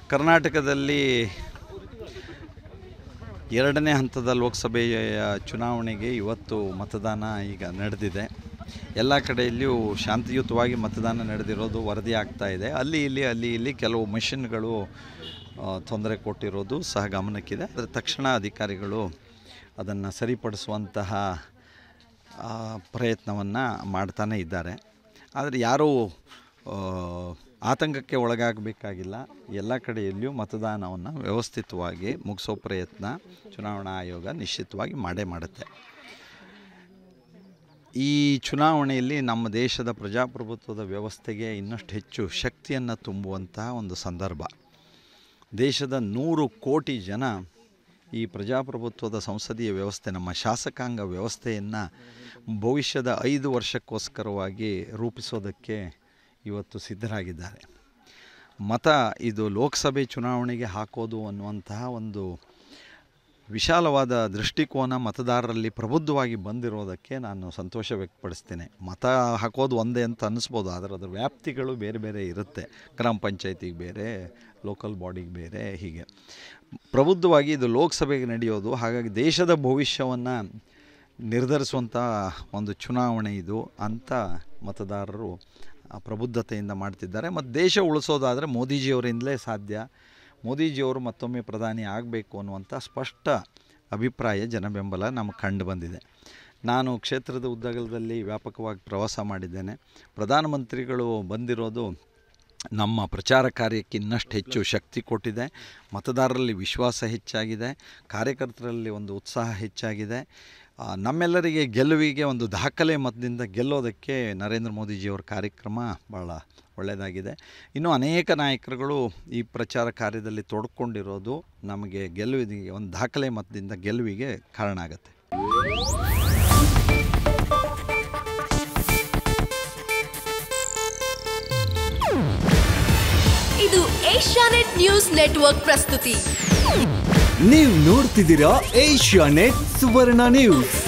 ಕರ್ನಾಟಕದಲ್ಲಿ ಎರಡನೇ ಹಂತದ ಲೋಕಸಭೆಯ ಚುನಾವಣೆಗೆ ಇವತ್ತು ಮತದಾನ ಈಗ ನಡೆದಿದೆ. ಎಲ್ಲ ಕಡೆಯಲ್ಲಿಯೂ ಶಾಂತಿಯುತವಾಗಿ ಮತದಾನ ನಡೆದಿರೋದು ವರದಿ ಆಗ್ತಾ ಇದೆ. ಅಲ್ಲಿ ಇಲ್ಲಿ ಕೆಲವು ಮೆಷಿನ್ಗಳು ತೊಂದರೆ ಕೊಟ್ಟಿರೋದು ಸಹ ಗಮನಕ್ಕಿದೆ. ಅದರ ತಕ್ಷಣ ಅಧಿಕಾರಿಗಳು ಅದನ್ನು ಸರಿಪಡಿಸುವಂತಹ ಪ್ರಯತ್ನವನ್ನು ಮಾಡ್ತಾನೇ ಇದ್ದಾರೆ. ಆದರೆ ಯಾರೂ ಆತಂಕಕ್ಕೆ ಒಳಗಾಗಬೇಕಾಗಿಲ್ಲ. ಎಲ್ಲ ಕಡೆಯಲ್ಲಿಯೂ ಮತದಾನವನ್ನು ವ್ಯವಸ್ಥಿತವಾಗಿ ಮುಗಿಸೋ ಪ್ರಯತ್ನ ಚುನಾವಣಾ ಆಯೋಗ ನಿಶ್ಚಿತವಾಗಿ ಮಾಡೇ ಮಾಡುತ್ತೆ. ಈ ಚುನಾವಣೆಯಲ್ಲಿ ನಮ್ಮ ದೇಶದ ಪ್ರಜಾಪ್ರಭುತ್ವದ ವ್ಯವಸ್ಥೆಗೆ ಇನ್ನಷ್ಟು ಹೆಚ್ಚು ಶಕ್ತಿಯನ್ನು ತುಂಬುವಂತಹ ಒಂದು ಸಂದರ್ಭ. ದೇಶದ 100 ಕೋಟಿ ಜನ ಈ ಪ್ರಜಾಪ್ರಭುತ್ವದ ಸಂಸದೀಯ ವ್ಯವಸ್ಥೆ, ನಮ್ಮ ಶಾಸಕಾಂಗ ವ್ಯವಸ್ಥೆಯನ್ನು ಭವಿಷ್ಯದ 5 ವರ್ಷಕ್ಕೋಸ್ಕರವಾಗಿ ರೂಪಿಸೋದಕ್ಕೆ ಇವತ್ತು ಸಿದ್ಧರಾಗಿದ್ದಾರೆ. ಇದು ಲೋಕಸಭೆ ಚುನಾವಣೆಗೆ ಹಾಕೋದು ಅನ್ನುವಂತಹ ಒಂದು ವಿಶಾಲವಾದ ದೃಷ್ಟಿಕೋನ ಮತದಾರರಲ್ಲಿ ಪ್ರಬುದ್ಧವಾಗಿ ಬಂದಿರೋದಕ್ಕೆ ನಾನು ಸಂತೋಷ ವ್ಯಕ್ತಪಡಿಸ್ತೇನೆ. ಮತ ಹಾಕೋದು ಒಂದೇ ಅಂತ ಅನ್ನಿಸ್ಬೋದು, ಆದರೆ ಅದರ ವ್ಯಾಪ್ತಿಗಳು ಬೇರೆ ಬೇರೆ ಇರುತ್ತೆ. ಗ್ರಾಮ ಪಂಚಾಯತಿಗೆ ಬೇರೆ, ಲೋಕಲ್ ಬಾಡಿಗೆ ಬೇರೆ, ಹೀಗೆ ಪ್ರಬುದ್ಧವಾಗಿ ಇದು ಲೋಕಸಭೆಗೆ ನಡೆಯೋದು. ಹಾಗಾಗಿ ದೇಶದ ಭವಿಷ್ಯವನ್ನು ನಿರ್ಧರಿಸುವಂಥ ಒಂದು ಚುನಾವಣೆ ಇದು ಅಂತ ಮತದಾರರು ಪ್ರಬುದ್ಧತೆಯಿಂದ ಮಾಡ್ತಿದ್ದಾರೆ. ಮತ್ತು ದೇಶ ಉಳಿಸೋದಾದರೆ ಮೋದಿಜಿಯವರಿಂದಲೇ ಸಾಧ್ಯ. ಮೋದಿಜಿಯವರು ಮತ್ತೊಮ್ಮೆ ಪ್ರಧಾನಿ ಆಗಬೇಕು ಅನ್ನುವಂಥ ಸ್ಪಷ್ಟ ಅಭಿಪ್ರಾಯ, ಜನಬೆಂಬಲ ನಮಗೆ ಕಂಡು ಬಂದಿದೆ. ನಾನು ಕ್ಷೇತ್ರದ ಉದ್ದಗಲದಲ್ಲಿ ವ್ಯಾಪಕವಾಗಿ ಪ್ರವಾಸ ಮಾಡಿದ್ದೇನೆ. ಪ್ರಧಾನಮಂತ್ರಿಗಳು ಬಂದಿರೋದು ನಮ್ಮ ಪ್ರಚಾರ ಕಾರ್ಯಕ್ಕೆ ಇನ್ನಷ್ಟು ಹೆಚ್ಚು ಶಕ್ತಿ ಕೊಟ್ಟಿದೆ. ಮತದಾರರಲ್ಲಿ ವಿಶ್ವಾಸ ಹೆಚ್ಚಾಗಿದೆ, ಕಾರ್ಯಕರ್ತರಲ್ಲಿ ಒಂದು ಉತ್ಸಾಹ ಹೆಚ್ಚಾಗಿದೆ. ನಮ್ಮೆಲ್ಲರಿಗೆ ಗೆಲುವಿಗೆ ಒಂದು ದಾಖಲೆ ಮತದಿಂದ ಗೆಲ್ಲೋದಕ್ಕೆ ನರೇಂದ್ರ ಮೋದಿಜಿಯವರ ಕಾರ್ಯಕ್ರಮ ಭಾಳ ಒಳ್ಳೆಯದಾಗಿದೆ. ಇನ್ನೂ ಅನೇಕ ನಾಯಕರುಗಳು ಈ ಪ್ರಚಾರ ಕಾರ್ಯದಲ್ಲಿ ತೊಡ್ಕೊಂಡಿರೋದು ನಮಗೆ ಗೆಲುವಿಗೆ ಒಂದು ದಾಖಲೆ ಮತದಿಂದ ಗೆಲುವಿಗೆ ಕಾರಣ ಆಗುತ್ತೆ. ಇದು ಏಷ್ಯಾನೆಟ್ ನ್ಯೂಸ್ ನೆಟ್ವರ್ಕ್ ಪ್ರಸ್ತುತಿ. ನೀವು ನೋಡ್ತಿದ್ದೀರಾ ಏಷ್ಯಾನೆಟ್ ಸುವರ್ಣ ನ್ಯೂಸ್.